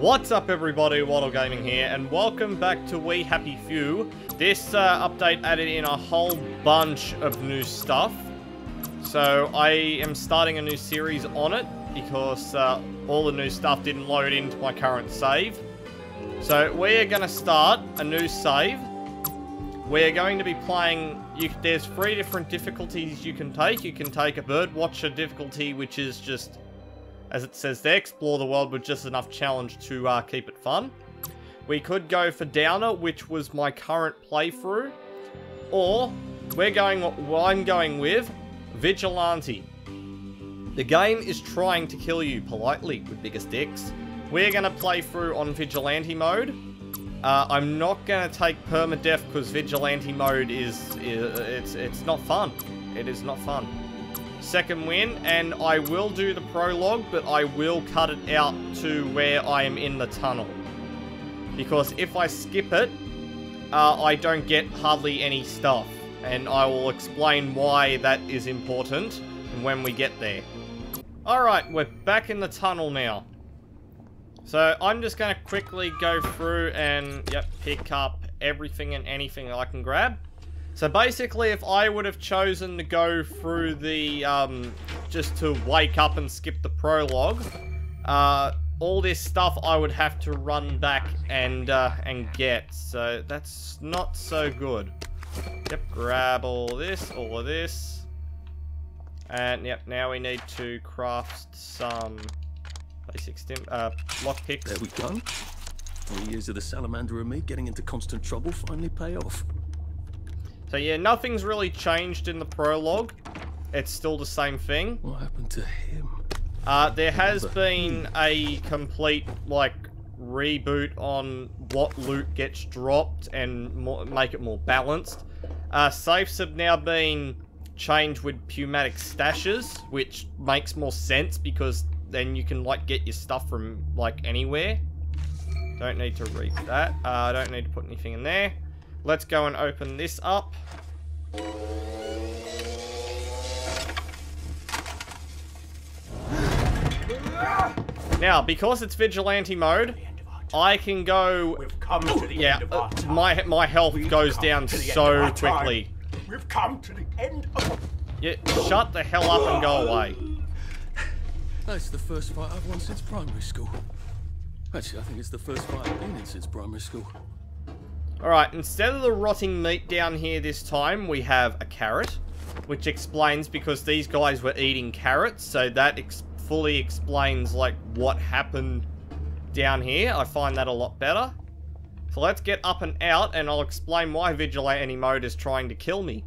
What's up everybody, Waddle Gaming here, and welcome back to We Happy Few. This update added in a whole bunch of new stuff. So I am starting a new series on it, because all the new stuff didn't load into my current save. So we are going to start a new save. We're going to be playing, there's 3 different difficulties you can take. You can take a Birdwatcher difficulty, which is just, as it says there, explore the world with just enough challenge to keep it fun. We could go for Downer, which was my current playthrough. Or, I'm going with Vigilante. The game is trying to kill you politely with bigger sticks. We're going to play through on Vigilante Mode. I'm not going to take permadeath because Vigilante Mode it's not fun. It is not fun. Second win, and I will do the prologue, but I will cut it out to where I am in the tunnel. Because if I skip it, I don't get hardly any stuff. And I will explain why that is important when we get there. Alright, we're back in the tunnel now. So I'm just going to quickly go through and, pick up everything and anything I can grab. So basically, if I would have chosen to go through the, just to wake up and skip the prologue, all this stuff I would have to run back and get. So that's not so good. Yep, grab all of this. And yep, now we need to craft some basic lockpicks. There we go. 3 years of the salamander and me getting into constant trouble finally pay off. So yeah, nothing's really changed in the prologue. It's still the same thing. What happened to him? There has been a complete, reboot on what loot gets dropped and make it more balanced. Safes have now been changed with pneumatic stashes, which makes more sense because then you can, get your stuff from, anywhere. Don't need to read that. Don't need to put anything in there. Let's go and open this up. Now, because it's Vigilante Mode, I can go... my health goes down so quickly. We've come to the end of... Yeah, shut the hell up and go away. That's the first fight I've won since primary school. Actually, I think it's the first fight I've been in since primary school. Alright, instead of the rotting meat down here this time, we have a carrot. Which explains because these guys were eating carrots, so that fully explains, what happened down here. I find that a lot better. So let's get up and out, and I'll explain why Vigilante Mode is trying to kill me.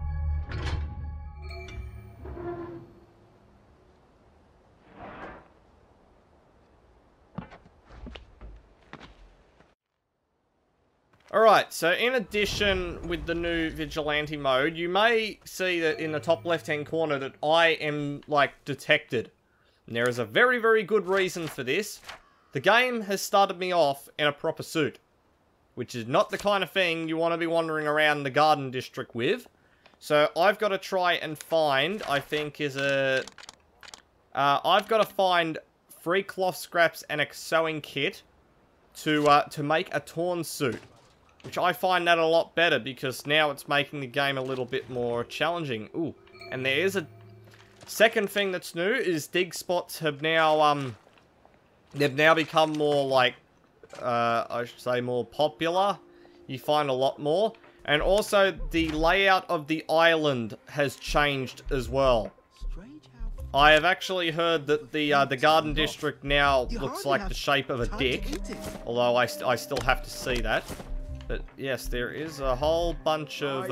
Alright, so in addition with the new Vigilante Mode, you may see that in the top left-hand corner that I am, detected. And there is a very, very good reason for this. The game has started me off in a proper suit. Which is not the kind of thing you want to be wandering around the garden district with. So I've got to try and find, I've got to find 3 cloth scraps and a sewing kit to make a torn suit. Which I find that a lot better because now it's making the game a little bit more challenging. Ooh, and there is a second thing that's new is dig spots have now, they've now become more I should say more popular. You find a lot more. And also the layout of the island has changed as well. I have actually heard that the garden district now looks like the shape of a dick. Although I still have to see that. But yes, there is a whole bunch of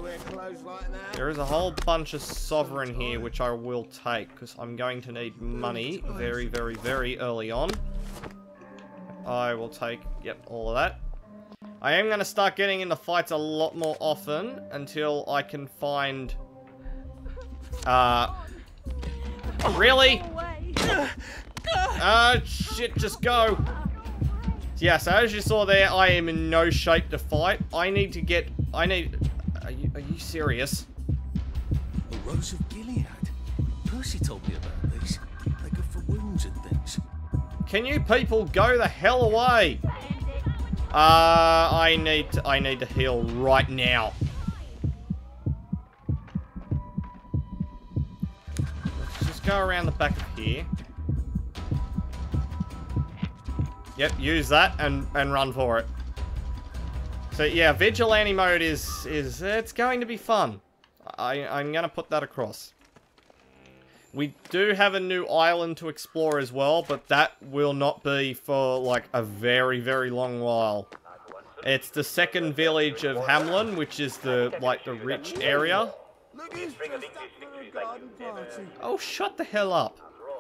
sovereign here, which I will take because I'm going to need money very, very, very early on. I will take, all of that. I am going to start getting into fights a lot more often until I can find, really? Shit, just go. Yeah, so as you saw there, I am in no shape to fight. Are you serious? A Rose of Gilead. Percy told me about these. They're good for wounds and things. Can you people go the hell away? I need to heal right now. Let's just go around the back of here. Yep, use that and run for it. So yeah, Vigilante Mode is it's going to be fun. I'm gonna put that across. We do have a new island to explore as well, but that will not be for like a very, very long while. It's the second village of Hamlin, which is the rich area. Oh, shut the hell up.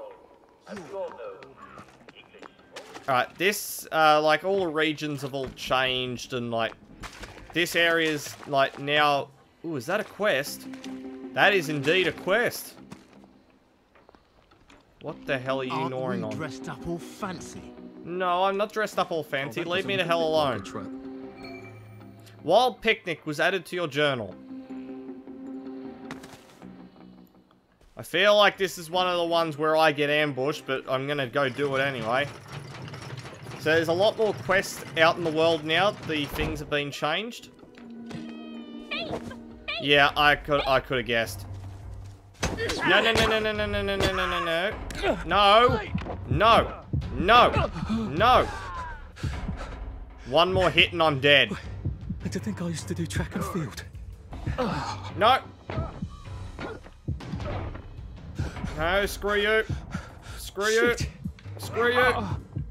Alright, this, like, all the regions have all changed, and, like, this area's, like, now... Ooh, is that a quest? That is indeed a quest. What the hell are you gnawing on? Dressed up all fancy? No, I'm not dressed up all fancy. Leave me the hell alone. Wild Picnic was added to your journal. I feel like this is one of the ones where I get ambushed, but I'm gonna go do it anyway. So there's a lot more quests out in the world now. The things have been changed. Yeah, I could have guessed. No, no, no, no, no, no, no, no, no, no, no. No. No. No. No. One more hit and I'm dead. And to think I used to do track and field. No. No, screw you. Screw you. Screw you.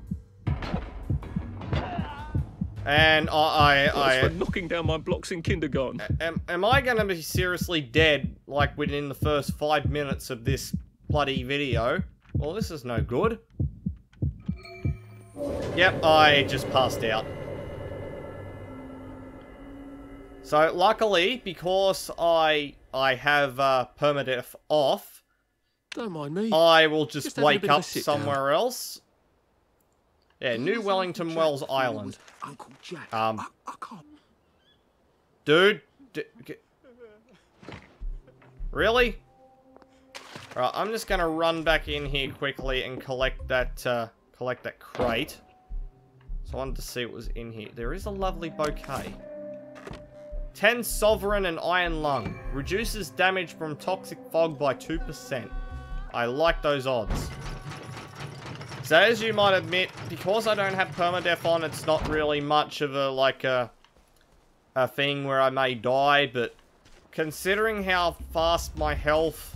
And I was knocking down my blocks in kindergarten. Am I going to be seriously dead, like, within the first 5 minutes of this bloody video? Well, this is no good. Yep, I just passed out. So, luckily, because I have permadeath off, don't mind me. I will just wake up somewhere else. Yeah, New Wellington Wells Island. Uncle Jack, I can't. Dude. Really? Alright, I'm just gonna run back in here quickly and collect that crate. So I wanted to see what was in here. There is a lovely bouquet. 10 Sovereign and Iron Lung. Reduces damage from toxic fog by 2%. I like those odds. So as you might admit, because I don't have permadeath on, it's not really much of a thing where I may die, but considering how fast my health...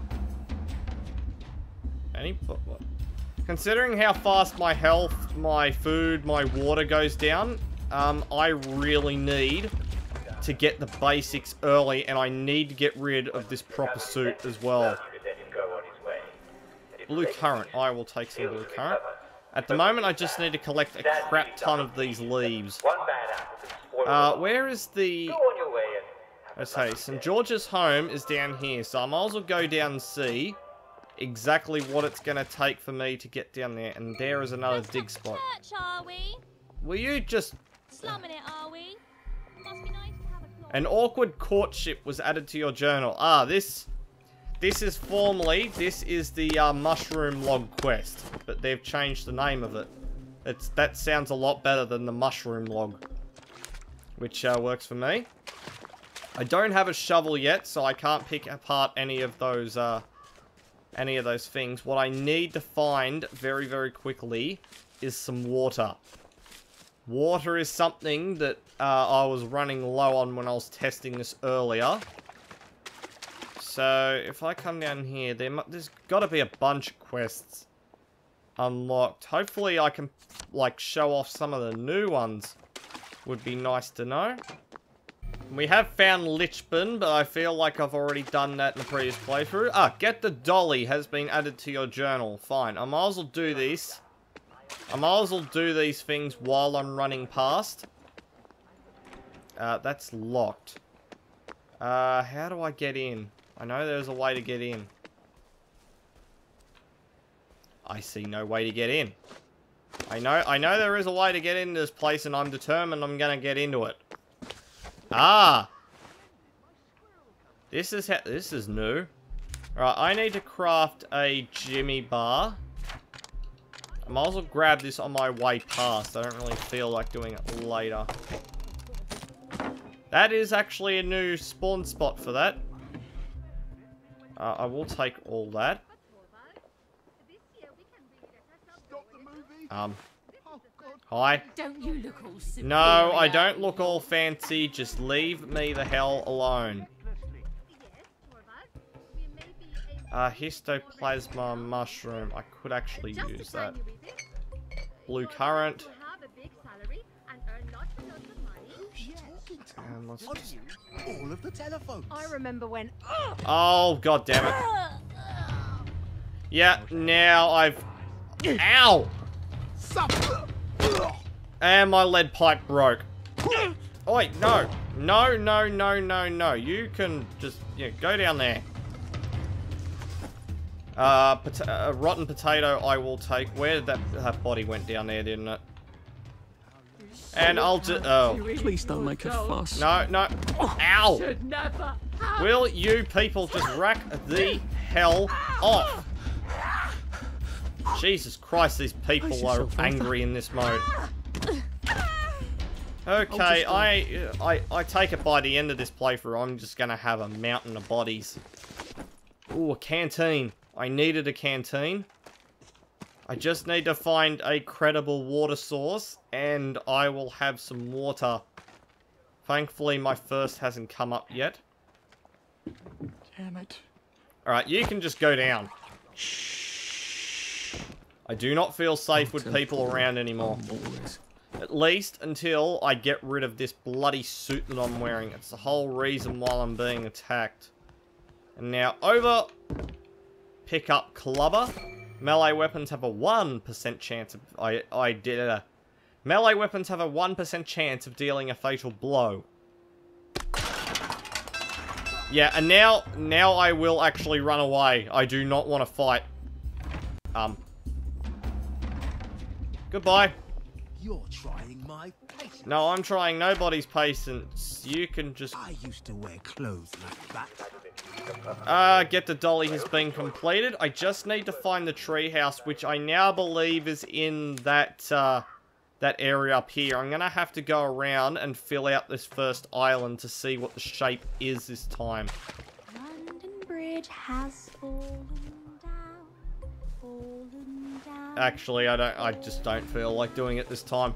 Considering how fast my health, my food, my water goes down, I really need to get the basics early, and I need to get rid of this proper suit as well. Blue currant. I will take some blue currant. At the moment, I just need to collect a crap ton of these leaves. Where is the... Let's say, St. George's home is down here, so I might as well go down and see exactly what it's going to take for me to get down there. And there is another dig spot. Church, are we? Will you just... Slumming it, are we? Must be nice to have a An awkward courtship was added to your journal. Ah, this is formally, this is the mushroom log quest, but they've changed the name of it. That sounds a lot better than the mushroom log, which works for me. I don't have a shovel yet, so I can't pick apart any of those things. What I need to find very, very quickly is some water. Water is something that I was running low on when I was testing this earlier. So, if I come down here, there's got to be a bunch of quests unlocked. Hopefully I can, like, show off some of the new ones. Would be nice to know. We have found Lichburn, but I feel like I've already done that in the previous playthrough. Ah, get the dolly has been added to your journal. Fine, I might as well do this. I might as well do these things while I'm running past. That's locked. How do I get in? I know there's a way to get in. I see no way to get in. I know there is a way to get into this place, and I'm determined I'm gonna get into it. Ah! This is new. Alright, I need to craft a Jimmy bar. I might as well grab this on my way past. I don't really feel like doing it later. That is actually a new spawn spot for that. I will take all that. Hi. Don't you look all superior? No, I don't look all fancy. Just leave me the hell alone. Histoplasma mushroom. I could actually use that. Blue currant. And let's just... All of the telephones. I remember when. Oh, god damn it. Yeah, now I've... Ow! And my lead pipe broke. Oh, wait, no. No, no, no, no, no. You can just, go down there. Rotten potato I will take. Where did that body went down there, didn't it? And I'll just... Oh. Please don't make a fuss. No, no. Ow! Should never have. Will you people just rack the hell off? Jesus Christ, these people are angry in this mode. Okay, I take it by the end of this playthrough, I'm just gonna have a mountain of bodies. Ooh, a canteen. I needed a canteen. I just need to find a credible water source, and I will have some water. Thankfully, my thirst hasn't come up yet. Damn it. Alright, you can just go down. I do not feel safe with people around anymore. At least until I get rid of this bloody suit that I'm wearing. It's the whole reason why I'm being attacked. And now over. Pick up clubber. Melee weapons have a 1% chance of... Melee weapons have a 1% chance of dealing a fatal blow. Yeah, and now I will actually run away. I do not want to fight. Goodbye. You're trying my patience. No, I'm trying nobody's patience. You can just... I used to wear clothes like that. Get the dolly has been completed. I just need to find the treehouse, which I now believe is in that, that area up here. I'm gonna have to go around and fill out this first island to see what the shape is this time. London Bridge has fallen down, fallen down. Actually, I just don't feel like doing it this time.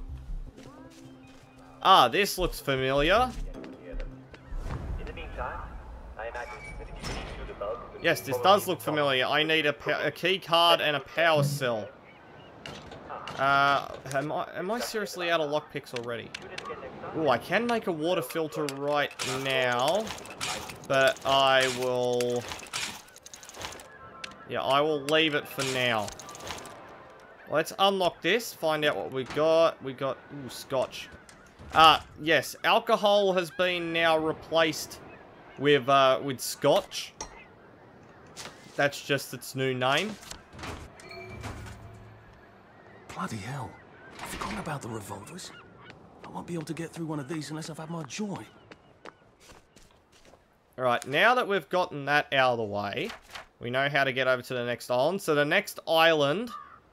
Ah, this looks familiar. In the meantime, I imagine that if you do the bulk of the Yes, this does look familiar. I need a key card and a power cell. Am I seriously out of lockpicks already? Ooh, I can make a water filter right now, but I will... Yeah, I will leave it for now. Let's unlock this, find out what we got. We got, ooh, scotch. Yes, alcohol has been now replaced with scotch. That's just its new name. Bloody hell. I've forgotten about the revolvers. I won't be able to get through one of these unless I've had my joy. Alright, now that we've gotten that out of the way, we know how to get over to the next island. So the next island...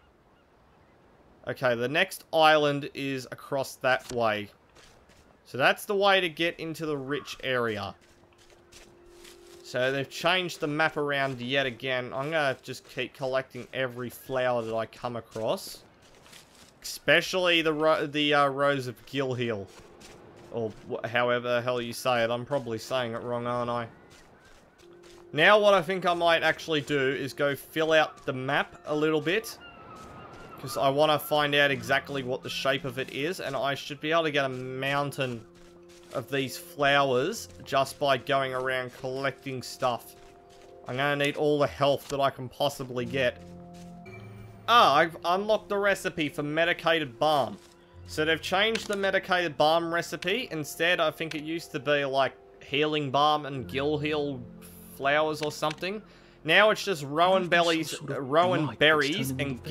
Okay, the next island is across that way. So that's the way to get into the rich area. So they've changed the map around yet again. I'm going to just keep collecting every flower that I come across. Especially the Rose of Gilhill. Or however the hell you say it. I'm probably saying it wrong, aren't I? Now what I think I might actually do is go fill out the map a little bit. Because I want to find out exactly what the shape of it is. And I should be able to get a mountain of these flowers just by going around collecting stuff. I'm going to need all the health that I can possibly get. Ah, I've unlocked the recipe for medicated balm. So they've changed the medicated balm recipe. Instead, I think it used to be like healing balm and Gilhill flowers or something. Now it's just rowan berries and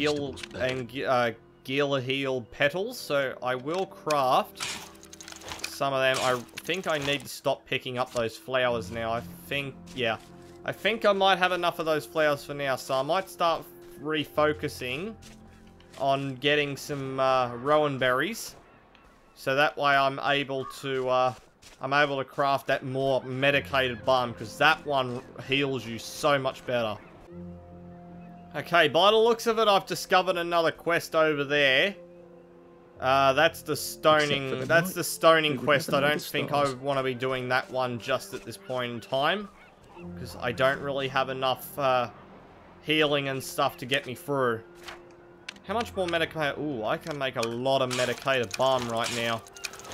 Gilhill petals. So I will craft some of them. I think I need to stop picking up those flowers now. I think, yeah. I think I might have enough of those flowers for now. So I might start refocusing on getting some rowan berries. So that way I'm able to craft that more medicated balm, because that one heals you so much better. Okay, by the looks of it, I've discovered another quest over there. That's the stoning. That's the stoning quest. I don't think I want to be doing that one just at this point in time, because I don't really have enough healing and stuff to get me through. How much more medicated? Ooh, I can make a lot of medicated balm right now.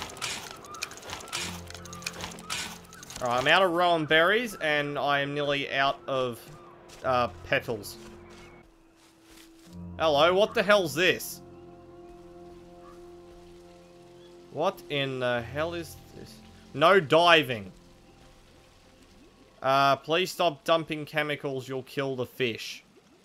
Alright, I'm out of rowan berries, and I am nearly out of petals. Hello, what the hell's this? What in the hell is this? No diving. Please stop dumping chemicals, you'll kill the fish.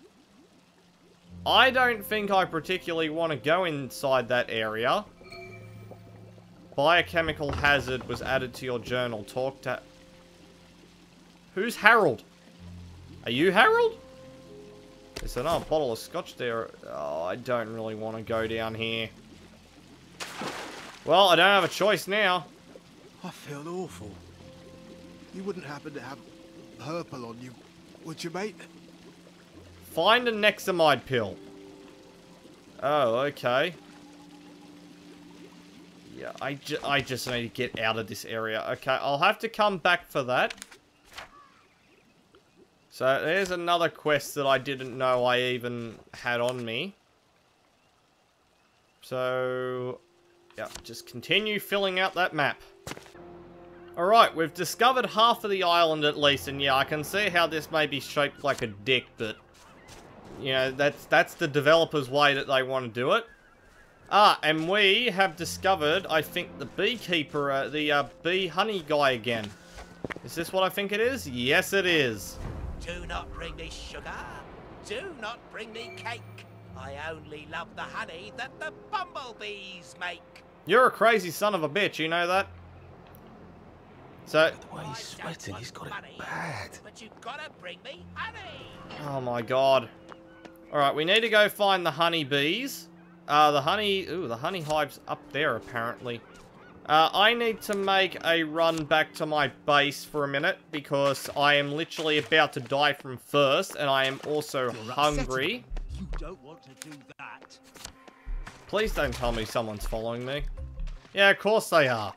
I don't think I particularly want to go inside that area. Biochemical hazard was added to your journal. Talk to... Who's Harold? Are you Harold? There's another bottle of scotch there. Oh, I don't really want to go down here. Well, I don't have a choice now. I feel awful. You wouldn't happen to have purple on you, would you, mate? Find a Nexamide pill. Oh, okay. Yeah, I just need to get out of this area. Okay, I'll have to come back for that. So, there's another quest that I didn't know I even had on me. So, yeah, just continue filling out that map. Alright, we've discovered half of the island at least, and yeah, I can see how this may be shaped like a dick, but... You know, that's the developer's way that they want to do it. Ah, and we have discovered, I think, the beekeeper, the bee honey guy again. Is this what I think it is? Yes, it is. Do not bring me sugar. Do not bring me cake. I only love the honey that the bumblebees make. You're a crazy son of a bitch, you know that? So... The way he's sweating, he's got it bad. But you gotta bring me honey. Oh my god. Alright, we need to go find the honeybees. The honey hive's up there, apparently. I need to make a run back to my base for a minute, because I am literally about to die from thirst, and I am also hungry. You don't want to do that. Please don't tell me someone's following me. Yeah, of course they are.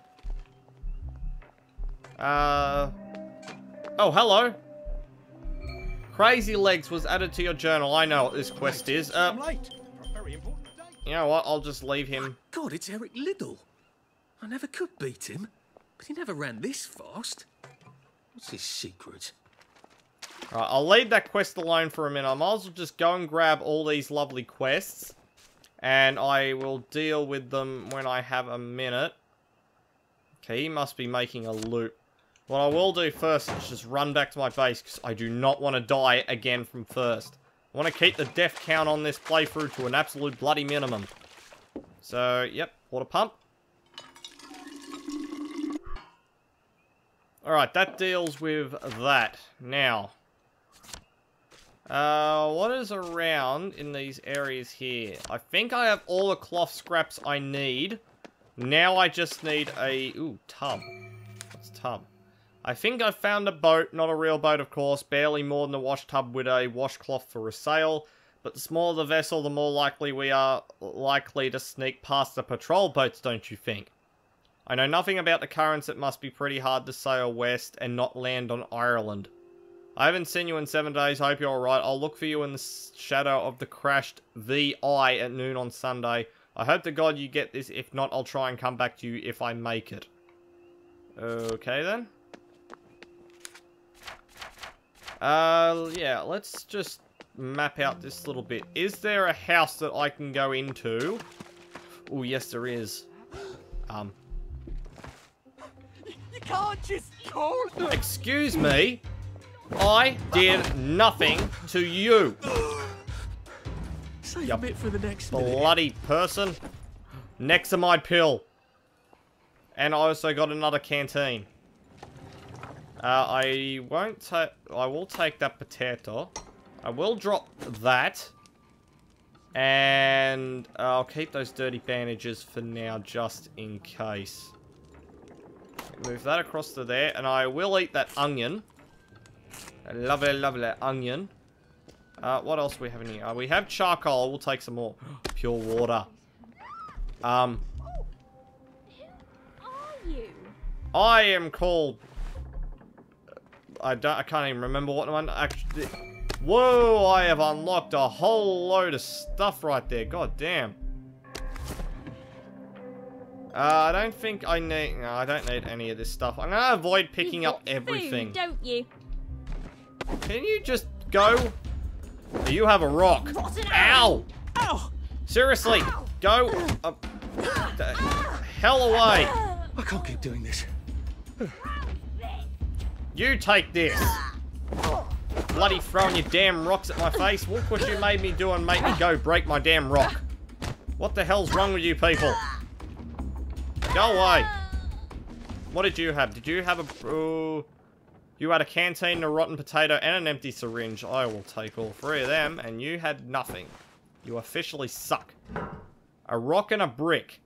Oh, hello. Crazy Legs was added to your journal. I know what this quest is. I'm late for a very important day. You know what? I'll just leave him. God, it's Eric Liddell. I never could beat him, but he never ran this fast. What's his secret? Alright, I'll leave that quest alone for a minute. I might as well just go and grab all these lovely quests. And I will deal with them when I have a minute. Okay, he must be making a loop. What I will do first is just run back to my base, because I do not want to die again from thirst. I want to keep the death count on this playthrough to an absolute bloody minimum. So, yep, water pump. Alright, that deals with that. Now, what is around in these areas here? I think I have all the cloth scraps I need. Now I just need a... Ooh, tub. What's tub? I think I found a boat, not a real boat of course, barely more than a wash tub with a washcloth for a sail. But the smaller the vessel, the more likely we are likely to sneak past the patrol boats, don't you think? I know nothing about the currents. It must be pretty hard to sail west and not land on Ireland. I haven't seen you in 7 days, hope you're alright. I'll look for you in the shadow of the crashed VI at noon on Sunday. I hope to God you get this, if not I'll try and come back to you if I make it. Okay then. Yeah, let's just map out this little bit. Is there a house that I can go into? Oh, yes there is. You can't just call. Excuse me? I did nothing to you. Save a bit for the next minute. Bloody person. Nexamide pill. And I also got another canteen. I will take that potato. I will drop that. And I'll keep those dirty bandages for now, just in case. Move that across to there, and I will eat that onion. A lovely, lovely onion. What else do we have in here? We have charcoal. We'll take some more. Pure water. Who are you? I am called... I can't even remember what one actually... Whoa, I have unlocked a whole load of stuff right there. God damn. I don't think I need... No, I don't need any of this stuff. I'm gonna avoid picking up everything. Food, don't you? Can you just go? You have a rock. Ow! Ow! Seriously, go the hell away. I can't keep doing this. You take this. Bloody throwing your damn rocks at my face. Look what you made me do and make me go break my damn rock. What the hell's wrong with you people? Go away. What did you have? Did you have a... you had a canteen, a rotten potato, and an empty syringe. I will take all three of them, and you had nothing. You officially suck. A rock and a brick.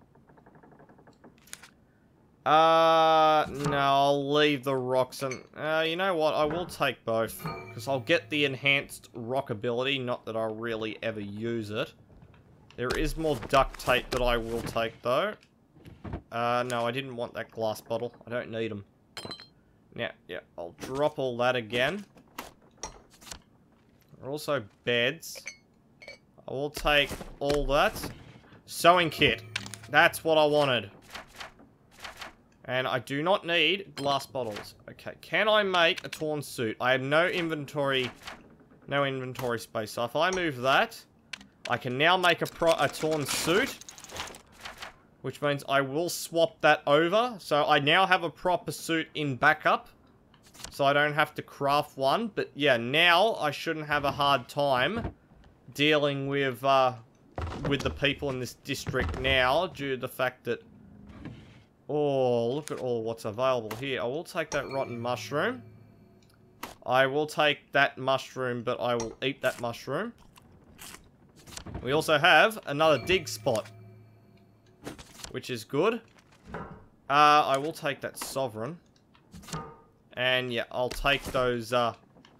No, I'll leave the rocks and... you know what? I will take both. Because I'll get the enhanced rock ability. Not that I'll really ever use it. There is more duct tape that I will take, though. No, I didn't want that glass bottle. I don't need them. Yeah, I'll drop all that again. There are also beds. I will take all that. Sewing kit. That's what I wanted. And I do not need glass bottles. Okay, can I make a torn suit? I have no inventory space. So if I move that, I can now make a torn suit. Which means I will swap that over. So I now have a proper suit in backup. So I don't have to craft one. But yeah, now I shouldn't have a hard time dealing with the people in this district now. Due to the fact that... Oh, look at all what's available here. I will take that rotten mushroom. I will take that mushroom, but I will eat that mushroom. We also have another dig spot. Which is good. I will take that sovereign. And yeah, I'll take those, the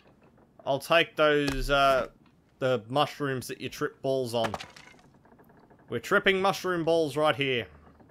mushrooms that you trip balls on. We're tripping mushroom balls right here.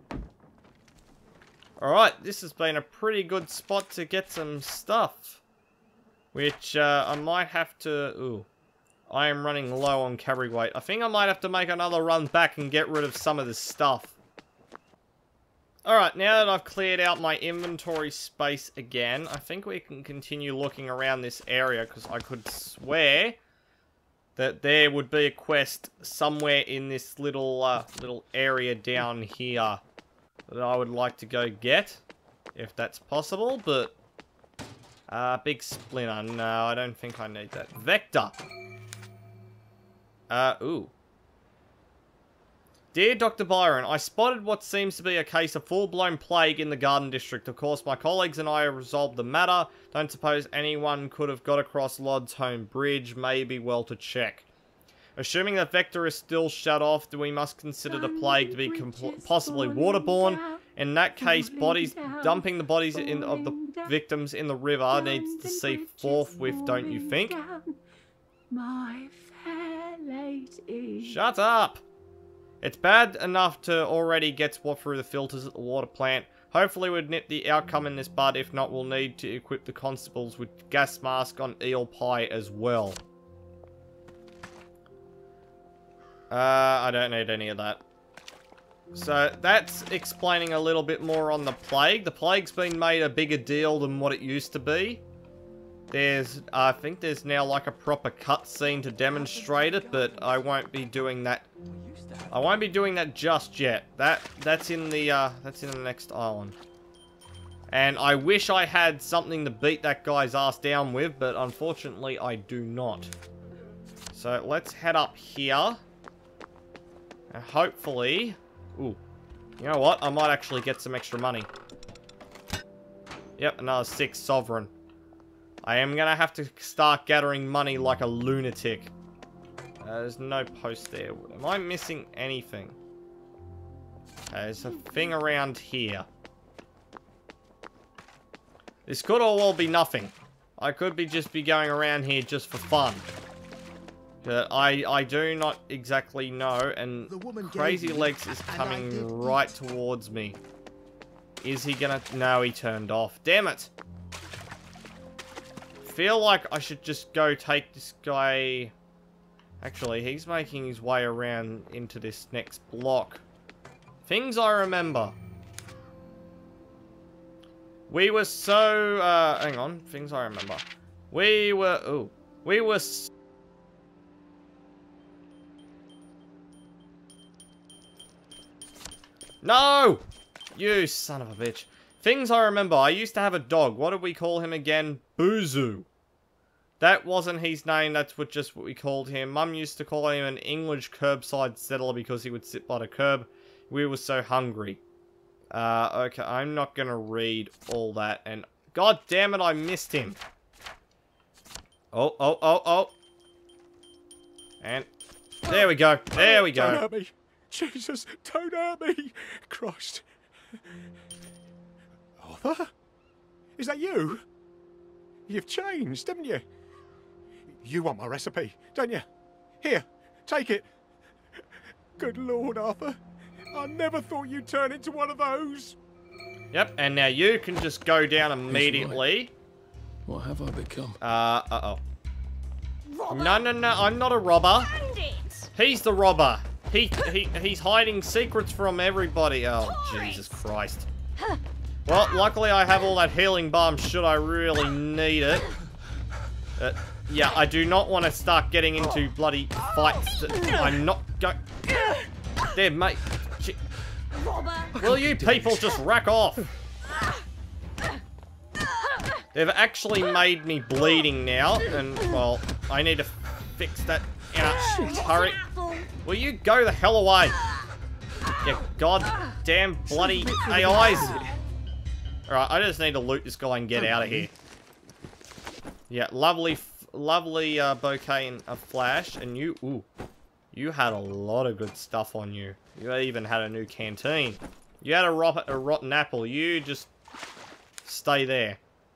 Alright, this has been a pretty good spot to get some stuff. Which, I might have to... Ooh. I am running low on carry weight. I think I might have to make another run back and get rid of some of this stuff. Alright, now that I've cleared out my inventory space again, I think we can continue looking around this area, because I could swear that there would be a quest somewhere in this little area down here that I would like to go get, if that's possible, but... big splinter. No, I don't think I need that. Vector. Ooh. Dear Dr. Byron, I spotted what seems to be a case of full-blown plague in the Garden District. Of course, my colleagues and I have resolved the matter. Don't suppose anyone could have got across Lod's home bridge. Maybe well to check. Assuming that Vector is still shut off, we must consider the plague to be possibly waterborne. In that case, dumping the bodies of the victims in the river needs to cease forthwith, don't you think? My fair lady. Shut up! It's bad enough to already get through the filters at the water plant. Hopefully we'd nip the outcome in this bud. If not, we'll need to equip the constables with gas mask on eel pie as well. I don't need any of that. So that's explaining a little bit more on the plague. The plague's been made a bigger deal than what it used to be. I think there's now like a proper cutscene to demonstrate it, but I won't be doing that. I won't be doing that just yet. That's in the next island. And I wish I had something to beat that guy's ass down with, but unfortunately I do not. So let's head up here. And hopefully... Ooh. You know what? I might actually get some extra money. Yep, another 6 sovereign. I am gonna have to start gathering money like a lunatic. There's no post there. Am I missing anything? There's a thing around here. This could all well be nothing. I could just be going around here just for fun. But I do not exactly know, and Crazy Legs is coming right towards me. Is he gonna... No, he turned off. Damn it! Feel like I should just go take this guy... Actually, he's making his way around into this next block. Things I remember. We were so... hang on. Things I remember. We were... Ooh. We were... No! You son of a bitch. Things I remember. I used to have a dog. What did we call him again? Boozoo. That wasn't his name. That's just what we called him. Mum used to call him an English curbside settler because he would sit by the curb. We were so hungry. Okay, I'm not gonna read all that. And god damn it, I missed him. Oh. And there we go. There we go. Don't hurt me. Jesus, don't hurt me. Christ. Arthur? Is that you? You've changed, haven't you? You want my recipe, don't you? Here, take it. Good Lord, Arthur. I never thought you'd turn into one of those. Yep, and now you can just go down immediately. What have I become? Uh-oh. No, I'm not a robber. Bandit! He's the robber. He's hiding secrets from everybody. Oh, Jesus Christ. Well, luckily I have all that healing balm should I really need it. Yeah, I do not want to start getting into bloody fights. I'm not going... There, mate. Will you people just rack off? They've actually made me bleeding now, and, well, I need to fix that in a hurry. Will you go the hell away? You goddamn bloody AIs. Alright, I just need to loot this guy and get out of here. Yeah, lovely bouquet and a flash, and you had a lot of good stuff on you. You even had a new canteen. You had a rotten apple. You just stay there.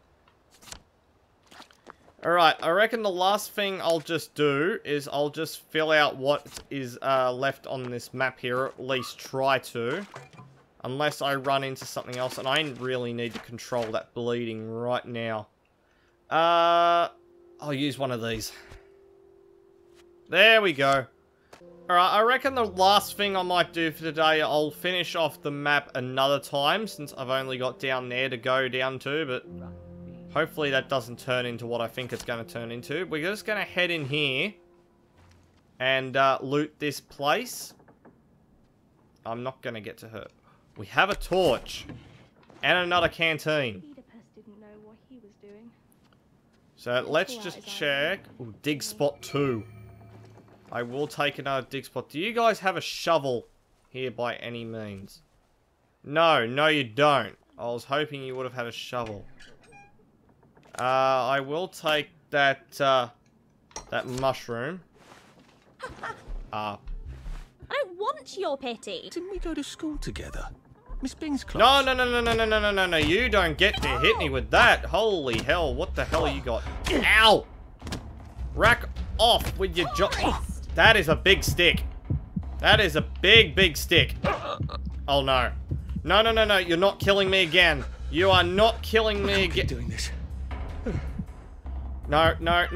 Alright, I reckon the last thing I'll just do is I'll just fill out what is left on this map here, or at least try to. Unless I run into something else, and I really need to control that bleeding right now. I'll use one of these. There we go. Alright, I reckon the last thing I might do for today, I'll finish off the map another time, since I've only got down there to go down to, but hopefully that doesn't turn into what I think it's going to turn into. We're just going to head in here and loot this place. I'm not going to get to her. We have a torch and another canteen. Didn't know what he was doing. So let's just check. Ooh, dig spot 2. I will take another dig spot. Do you guys have a shovel here by any means? No, you don't. I was hoping you would have had a shovel. I will take that, that mushroom. I don't want your pity. Didn't we go to school together? Miss Bing's class? No, you don't get to hit me with that. Holy hell, what the hell you got? Ow! Rack off with your That is a big stick. That is a big stick. Oh no. No, you're not killing me again. You are not killing me again. Doing this. No.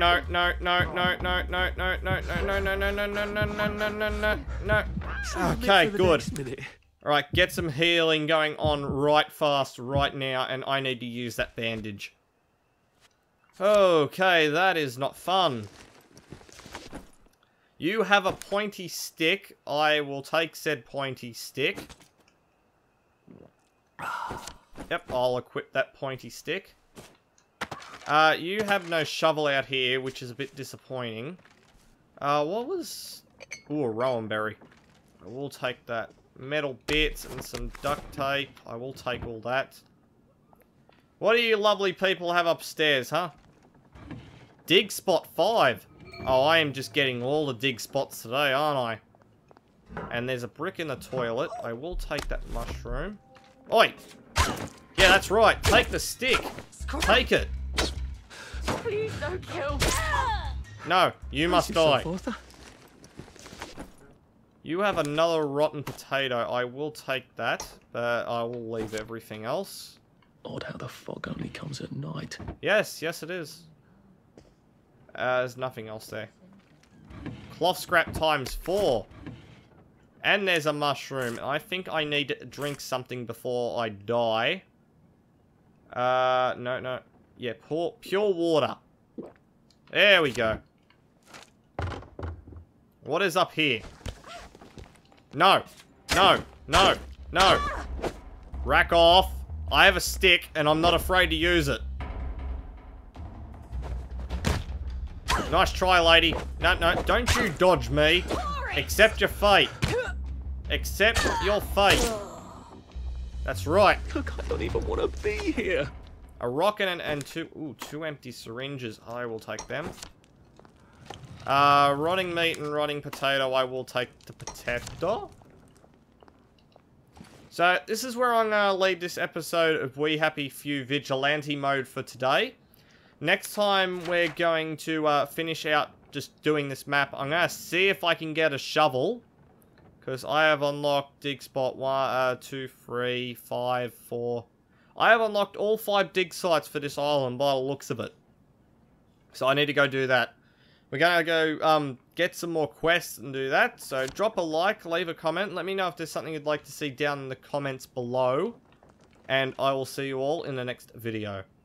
Okay, good. Alright, get some healing going on right fast right now, and I need to use that bandage. Okay, that is not fun. You have a pointy stick. I will take said pointy stick. Yep, I'll equip that pointy stick. You have no shovel out here, which is a bit disappointing. What was... Ooh, a rowan berry. I will take that. Metal bits and some duct tape. I will take all that. What do you lovely people have upstairs, huh? Dig spot 5. Oh, I am just getting all the dig spots today, aren't I? And there's a brick in the toilet. I will take that mushroom. Oi! Yeah, that's right. Take the stick. Take it. Please don't kill me. No, you must die. Arthur. You have another rotten potato. I will take that, but I will leave everything else. Odd how the fog only comes at night. Yes, yes it is. There's nothing else there. Cloth scrap times 4. And there's a mushroom. I think I need to drink something before I die. No. Yeah, pure water. There we go. What is up here? No. No. No. No. Rack off. I have a stick, and I'm not afraid to use it. Nice try, lady. No, don't you dodge me. Accept your fate. Accept your fate. That's right. Look, I don't even want to be here. A rocket and two empty syringes. I will take them. Rotting meat and rotting potato. I will take the potato. So, this is where I'm going to leave this episode of We Happy Few Vigilante Mode for today. Next time, we're going to finish out just doing this map. I'm going to see if I can get a shovel. Because I have unlocked dig spot 1, 2, 3, 5, 4. I have unlocked all 5 dig sites for this island by the looks of it. So I need to go do that. We're going to go get some more quests and do that. So drop a like, leave a comment. Let me know if there's something you'd like to see down in the comments below. And I will see you all in the next video.